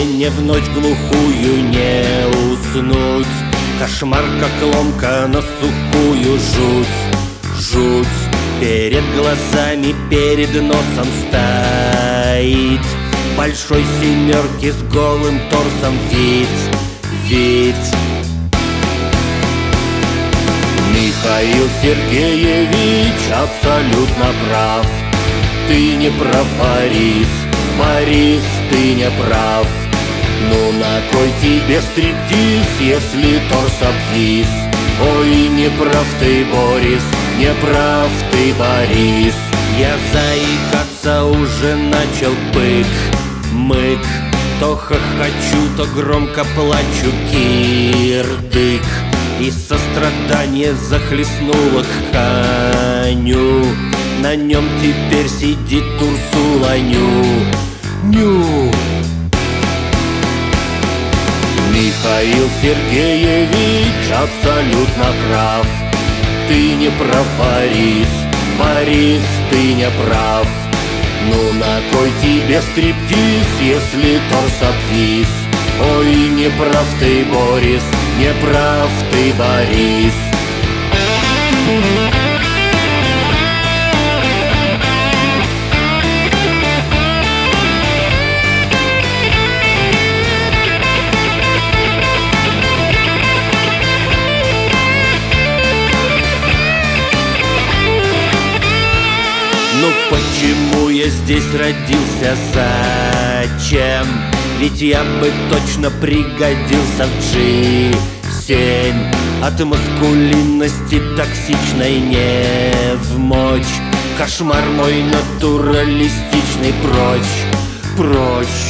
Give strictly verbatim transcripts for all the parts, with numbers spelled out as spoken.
сне в ночь глухую не уснуть. Кошмар, как ломка на сухую, жуть, жуть. Перед глазами, перед носом стоит большой семерки с голым торсом вид, вид. Михаил Сергеевич абсолютно прав. Ты не прав, Борис, Борис, ты не прав. Ну на кой тебе стриптиз, если торс обвис? Ой, не прав ты, Борис, не прав ты, Борис. Я заикаться уже начал, пык, мык. То хохочу, то громко плачу, кирдык. И сострадание захлестнуло к коню. На нем теперь сидит Урсула, ню, ню. Михаил Сергеевич абсолютно прав. Ты не прав, Борис, Борис, ты не прав. Ну на кой тебе стриптиз, если торс обвис? Ой, не прав ты, Борис, не прав ты, Борис. Ну почему я здесь родился, зачем? Ведь я бы точно пригодился в джи семь. От маскулинности токсичной не вмочь. Кошмар мой натуралистичный, прочь, прочь.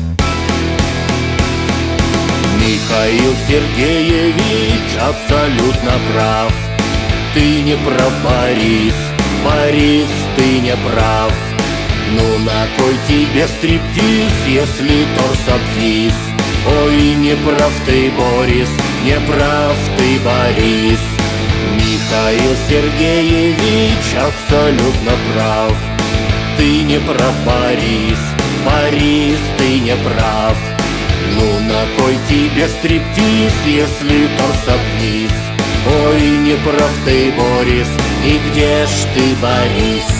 Михаил Сергеевич абсолютно прав. Ты не прав, Борис, Борис, ты не прав. Ну на кой тебе стриптиз, если торс обвис? Ой, не прав ты, Борис, не прав ты, Борис. Михаил Сергеевич абсолютно прав. Ты не прав, Борис, Борис, ты не прав. Ну на кой тебе стриптиз, если торс обвис? Ой, не прав ты, Борис, и где ж ты, Борис?